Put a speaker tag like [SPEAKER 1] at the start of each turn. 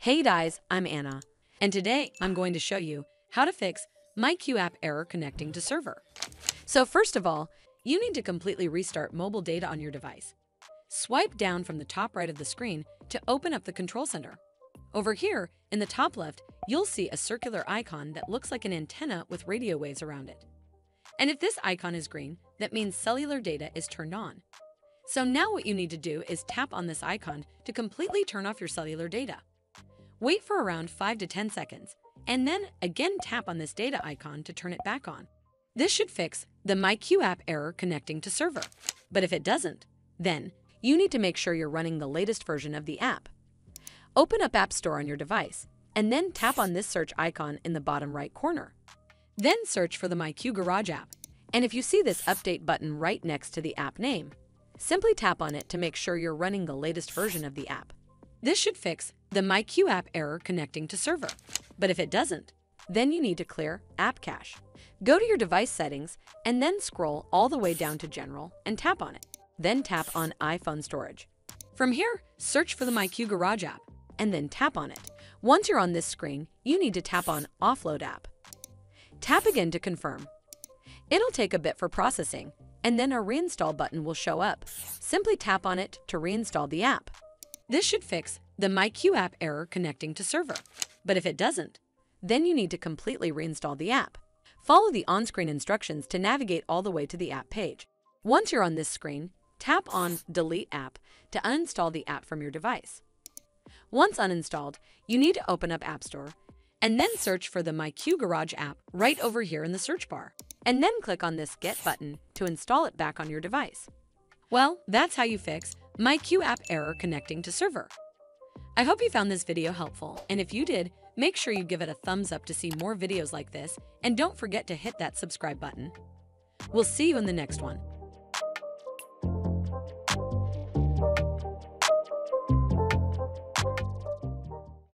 [SPEAKER 1] Hey guys, I'm Anna, and today I'm going to show you how to fix MyQ app error connecting to server. So first of all, you need to completely restart mobile data on your device. Swipe down from the top right of the screen to open up the control center. Over here, in the top left, you'll see a circular icon that looks like an antenna with radio waves around it. And if this icon is green, that means cellular data is turned on. So now what you need to do is tap on this icon to completely turn off your cellular data. Wait for around 5 to 10 seconds, and then again tap on this data icon to turn it back on. This should fix the MyQ app error connecting to server. But if it doesn't, then you need to make sure you're running the latest version of the app. Open up App Store on your device, and then tap on this search icon in the bottom right corner. Then search for the MyQ Garage app, and if you see this update button right next to the app name, simply tap on it to make sure you're running the latest version of the app. This should fix the MyQ app error connecting to server. But if it doesn't, then you need to clear app cache. Go to your device settings and then scroll all the way down to General and tap on it. Then tap on iPhone storage. From here, search for the MyQ Garage app and then tap on it. Once you're on this screen, you need to tap on Offload app. Tap again to confirm. It'll take a bit for processing, and then a reinstall button will show up. Simply tap on it to reinstall the app. This should fix the MyQ app error connecting to server. But if it doesn't, then you need to completely reinstall the app. Follow the on-screen instructions to navigate all the way to the app page. Once you're on this screen, tap on Delete App to uninstall the app from your device. Once uninstalled, you need to open up App Store and then search for the MyQ Garage app right over here in the search bar. And then click on this Get button to install it back on your device. Well, that's how you fix MyQ app error connecting to server. I hope you found this video helpful, and if you did, make sure you give it a thumbs up to see more videos like this, and don't forget to hit that subscribe button. We'll see you in the next one.